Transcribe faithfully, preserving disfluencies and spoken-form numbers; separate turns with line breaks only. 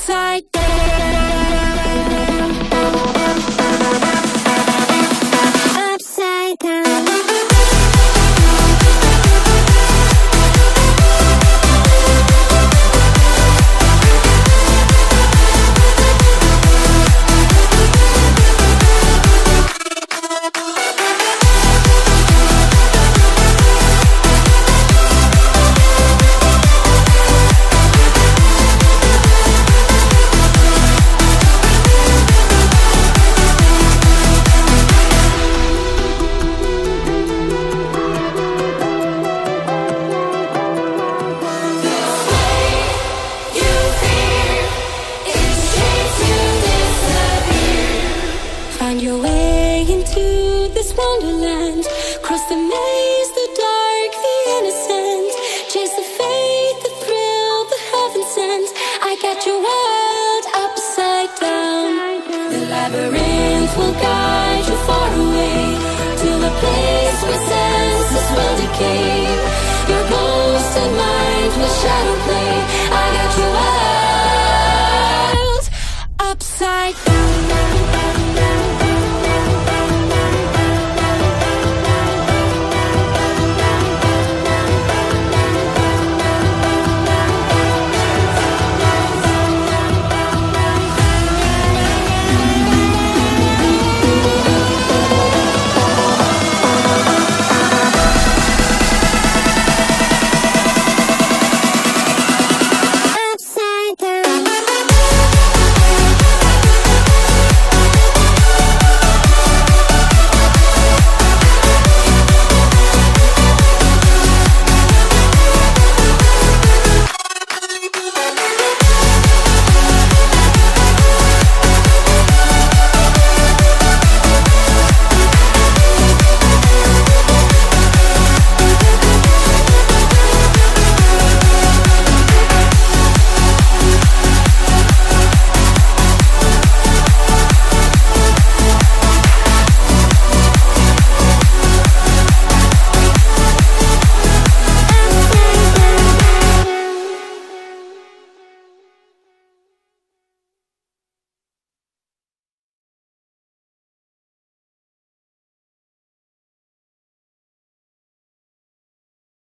upside down. Upside down. Find your way into this wonderland. Cross the maze, the dark, the innocent. Chase the faith, the thrill, the heaven sent. I got your world upside down. The labyrinth will guide you far away to the place where senses will decay.